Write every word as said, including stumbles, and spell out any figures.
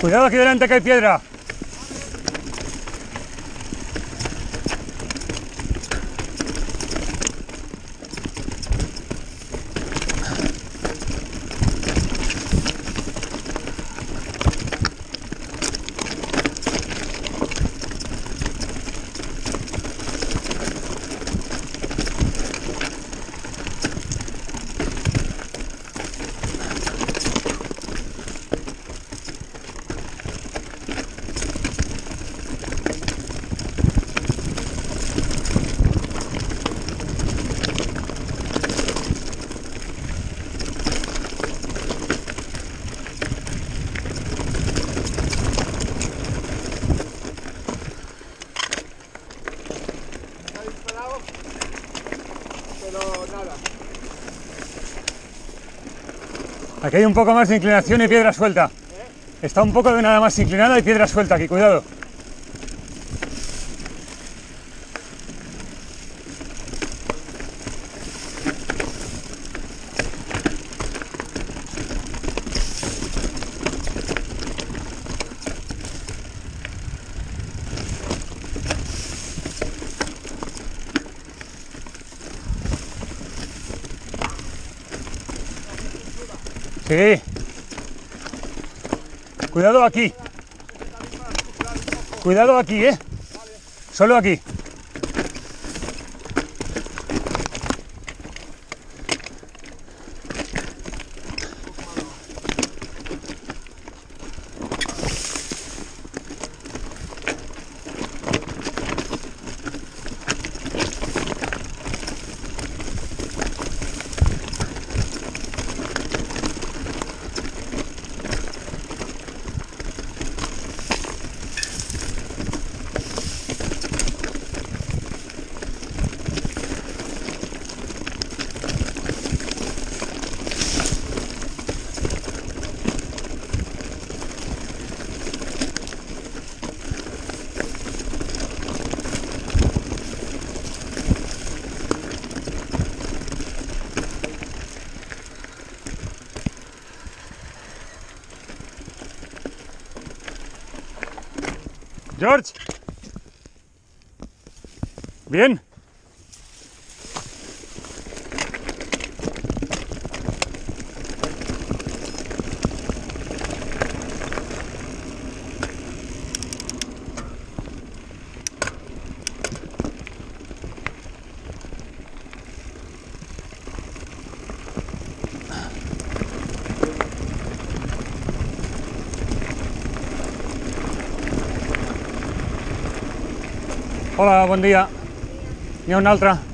Cuidado aquí delante que hay piedra. Pero nada. Aquí hay un poco más de inclinación y piedra suelta. ¿Eh? Está un poco de nada más inclinada y piedra suelta aquí, cuidado. Sí. Cuidado aquí. Cuidado aquí, ¿eh? Solo aquí. George. Bien. Hola, bon dia. N'hi ha una altra.